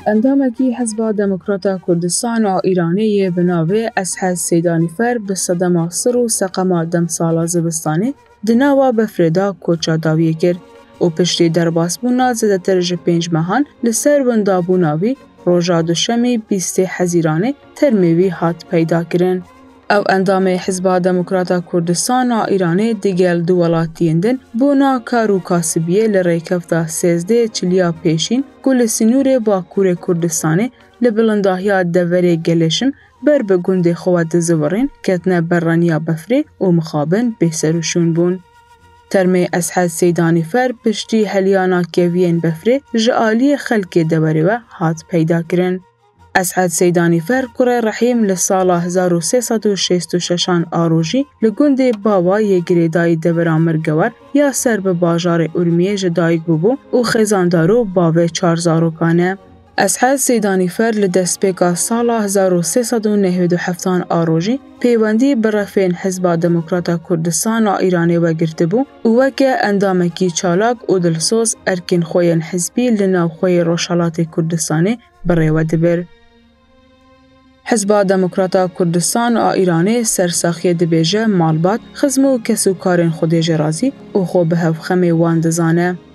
اندامکی حزب دموکراتا کردستان و ایرانی به ناو اسحاد سیدانیفر به صدما سر و سقما دم سالا زبستانه دناوا بفردا کوچا داویه کرد و پشتی درباسبونا زدتر ج 5 ماهان لسر وندابوناوی روژا دوشمی 20 حزیرانه ترمیوی هات پیدا کرن. او اندام حزب دموکراتا کردستان و ایرانی دیگل دو ولاتیندن بونا کارو کاسبیه لریکفتا 13 چلیا پیشین گل سینور باکور کردستانه لبلنداهیا دوره گلشم بر به گنده خواد زورین کتنه برانیا بفری و مخابن بسروشون بون. ترمی اسحاد سیدانیفر پشتی هلیانا کیوین بفری جعالی خلک دوره و هات پیدا کرن. اسحاد سیدانیفر کره رحیم لسال 1366 آروژی لگنده باوای گریدای دوران مرگور یا سر به باجار ارمیه جدایگ ببو و خزاندارو باوه 4000 کانه. اسحاد سیدانیفر لدسپیکا سال 1397 آروژی پیوندی برفین حزب دموکراتا کردستان و ایرانی و گرفته بو و وکه اندامکی چالاک و دلسوز ارکین خوین حزبی لناو خوی روشالات کردستانی بریو دبر. حزب دموکراتا کردستان و ایرانی سرساخی دبیجه مالبات خزمو کسو کارین خودی جرازی و خو به هفخمی وان دزانه.